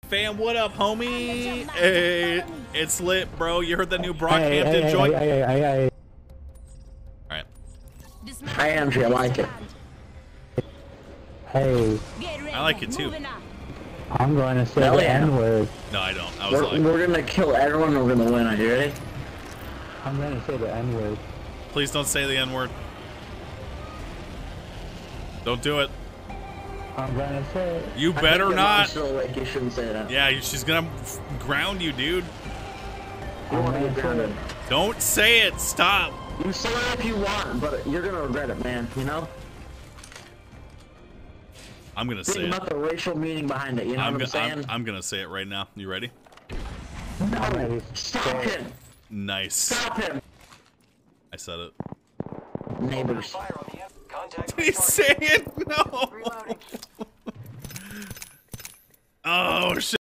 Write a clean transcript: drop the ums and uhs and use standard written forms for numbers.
fam, what up, homie? Hey, it's lit, bro. You heard the new Brockhampton joint? Alright. Hi, Andrew, I like it. Hey, I like it too. I'm going to say the N-word. No, I don't. I was We're gonna kill everyone and we're gonna win. Are you ready? I'm going to say the N-word. Please don't say the N-word. Don't do it. I'm going to say it. You better not. Still, like, you shouldn't say that. Yeah, she's gonna ground you, dude. You want to get grounded. Don't say it. Stop. You say it if you want, but you're gonna regret it, man. You know? I'm gonna say Think it. about the racial meaning behind it. You know what I'm saying? I'm gonna say it right now. You ready? No! Stop him! Nice. Stop him! I said it. Neighbors. Did he say it? No. Oh shit.